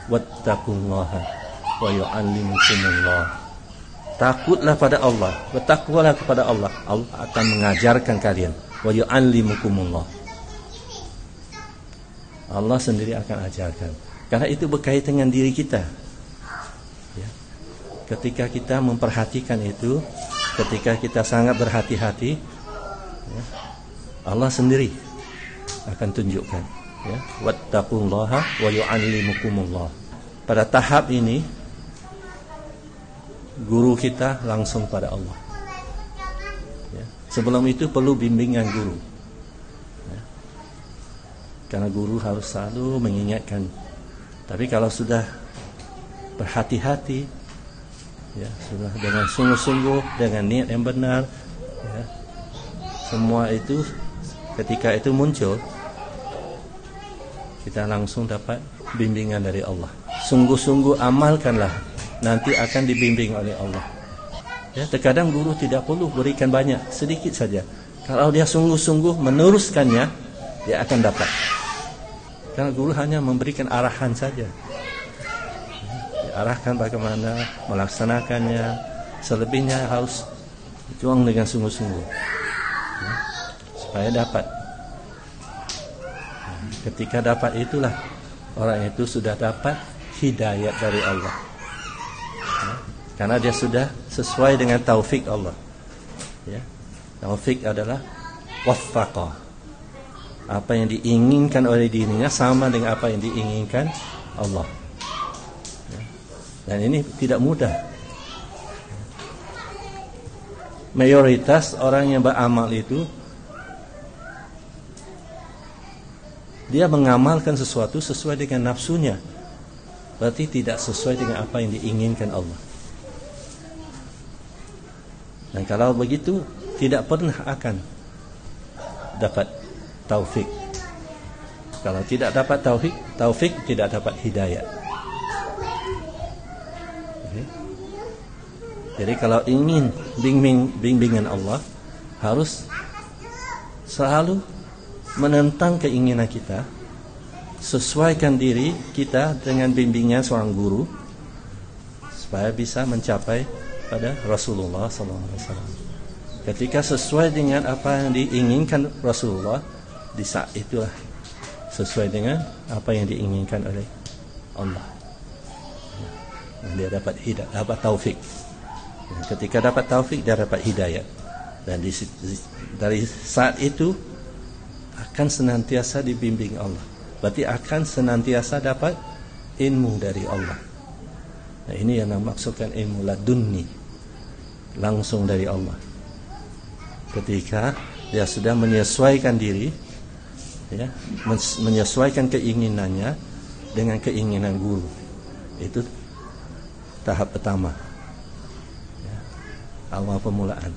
wattaqullaha wa yu'allimukumullah. Takutlah pada Allah, bertakwalah kepada Allah. Allah akan mengajarkan kalian. Wa yu'allimukumullah. Allah sendiri akan ajarkan. Karena itu berkaitan dengan diri kita. Ya. Ketika kita memperhatikan itu, ketika kita sangat berhati-hati, ya, Allah sendiri akan tunjukkan. Ya. Wattaqullaha wa yu'allimukumullah. Pada tahap ini, guru kita langsung pada Allah. Ya. Sebelum itu perlu bimbingan guru. Ya. Karena guru harus selalu mengingatkan. Tapi kalau sudah berhati-hati, ya, sudah dengan sungguh-sungguh, dengan niat yang benar, ya, semua itu ketika itu muncul, kita langsung dapat bimbingan dari Allah. Sungguh-sungguh amalkanlah, nanti akan dibimbing oleh Allah. Ya, terkadang guru tidak perlu berikan banyak, sedikit saja. Kalau dia sungguh-sungguh meneruskannya, dia akan dapat. Karena guru hanya memberikan arahan saja. Diarahkan bagaimana melaksanakannya. Selebihnya harus berjuang dengan sungguh-sungguh, ya, supaya dapat. Ketika dapat itulah orang itu sudah dapat hidayat dari Allah. Karena dia sudah sesuai dengan taufik Allah. Ya. Taufik adalah waffaqah. Apa yang diinginkan oleh dirinya sama dengan apa yang diinginkan Allah. Ya. Dan ini tidak mudah. Mayoritas orang yang beramal itu, dia mengamalkan sesuatu sesuai dengan nafsunya. Berarti tidak sesuai dengan apa yang diinginkan Allah. Dan kalau begitu, tidak pernah akan dapat taufik. Kalau tidak dapat taufik tidak dapat hidayah. Okay. Jadi kalau ingin bimbingan Allah, harus selalu menentang keinginan kita, sesuaikan diri kita dengan bimbingan seorang guru, supaya bisa mencapai pada Rasulullah SAW. Ketika sesuai dengan apa yang diinginkan Rasulullah, di saat itulah sesuai dengan apa yang diinginkan oleh Allah. Dan dia dapat hidayah, dapat taufik. Dan ketika dapat taufik, dia dapat hidayah. Dan dari saat itu akan senantiasa dibimbing Allah. Berarti akan senantiasa dapat ilmu dari Allah. Nah, ini yang dimaksudkan ilmu ladunni, langsung dari Allah. Ketika dia sudah menyesuaikan diri, ya, menyesuaikan keinginannya dengan keinginan guru, itu tahap pertama, ya, awal permulaan.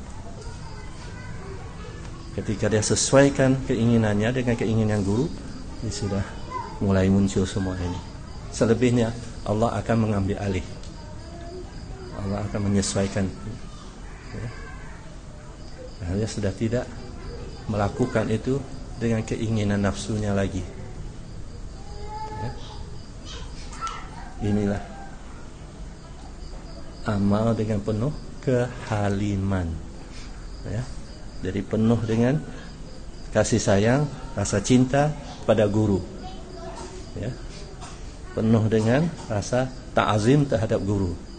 Ketika dia sesuaikan keinginannya dengan keinginan guru, ini sudah mulai muncul semua ini. Selebihnya Allah akan mengambil alih. Allah akan menyesuaikan. Ya. Nah, dia sudah tidak melakukan itu dengan keinginan nafsunya lagi. Ya. Inilah amal dengan penuh kehaliman. Ya. Jadi penuh dengan kasih sayang, rasa cinta pada guru. Ya. Penuh dengan rasa ta'azim terhadap guru.